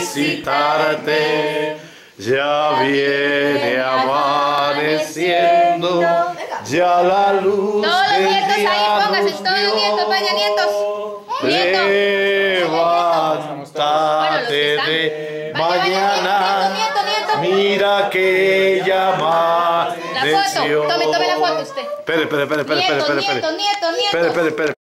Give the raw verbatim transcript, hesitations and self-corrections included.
visitarte. Ya viene amaneciendo, ya la luz Todos los del nietos día ahí, pónganse, nos todos los nietos, vaya nietos. Nieto. Levántate de Vaya, vaya, mañana, nieto, nieto, nieto. mira que ya La foto, amaneció. tome, tome la foto usted. Espere, espere, espere, espere, Nieto, espere, espere. nieto, nieto, nieto. Espere, espere, espere.